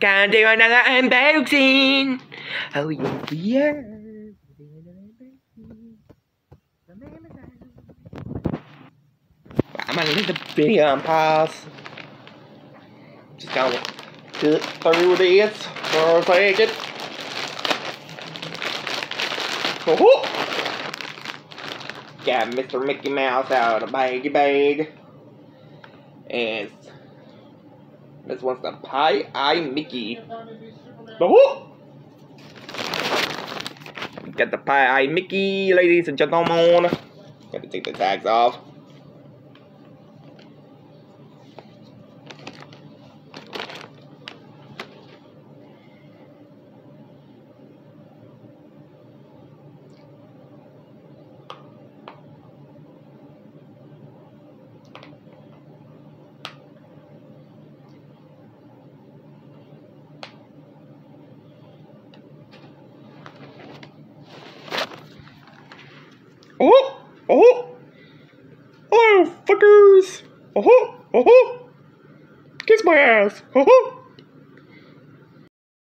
Can do another unboxing. Oh yeah. I'm gonna leave the video and pause. Just gonna cut through this for a second. Oh, got Mr. Mickey Mouse out of the baggy bag. And this one's the Pie-Eye Mickey. Oh! Got the Pie-Eye Mickey, ladies and gentlemen. Got to take the tags off. Oh! Oh! Oh, fuckers! Oh! Oh! Kiss my ass! Oh!